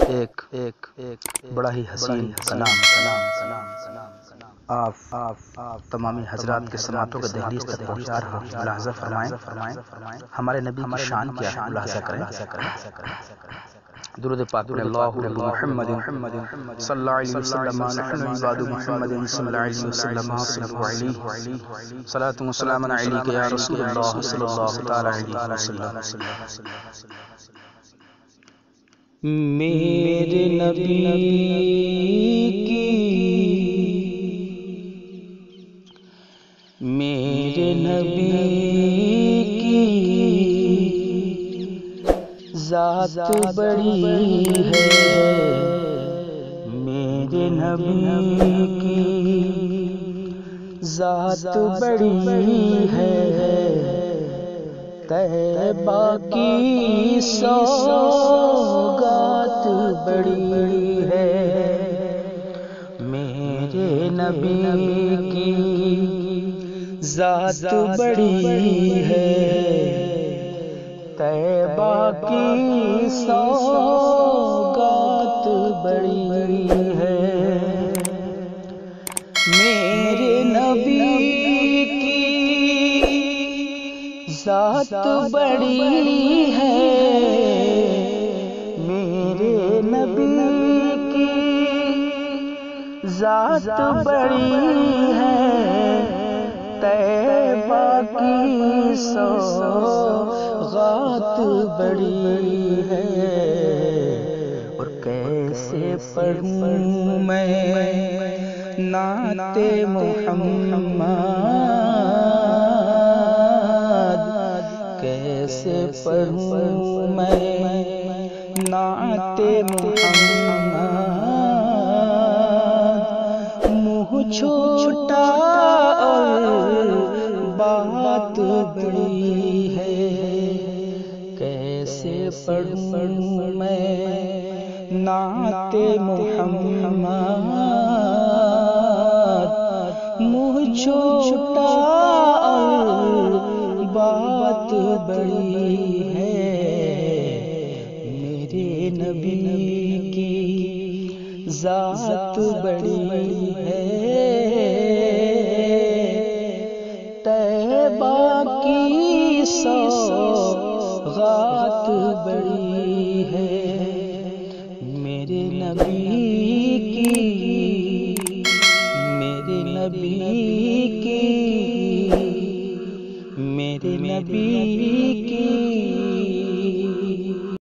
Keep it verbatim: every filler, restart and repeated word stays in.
ایک ایک ایک بڑا ہی حسین کلام کلام کلام کلام آپ آپ آپ تمامی حضرات کے سماعتوں کے دہلیز تک پہنچا رہا ہوں۔ ملاحظہ فرمائیں فرمائیں ہمارے نبی کی شان کیا ہے، ملاحظہ کریں۔ درود پاک پڑھیں۔ اللہ محمد صلی اللہ علیہ وسلم نحن عباد محمد صلی اللہ علیہ وسلم صلوا علیہ صلاۃ و سلام علیک یا رسول اللہ صلی اللہ تعالی علیہ وسلم۔ میرے نبی کی میرے نبی کی ذات بڑی ہے، میرے نبی کی ذات بڑی ہے، طیبہ کی سوغات بڑی ہے، میرے نبی کی ذات بڑی ہے، طیبہ کی سوغات بڑی ہے، میرے نبی کی ذات بڑی ہے، میرے نبی کی ذات بڑی ہے، طیبہ کی سوغات بڑی ہے، اور کیسے پڑھوں میں نعت محمد، کیسے پڑھوں میں نعت محمد، منہ چھوٹا اور بات بڑی ہے، کیسے پڑھوں میں نعت محمد، منہ چھوٹا اور بات بڑی ہے، میرے نبی کی ذات بڑی ہے، طیبہ کی سوغات بڑی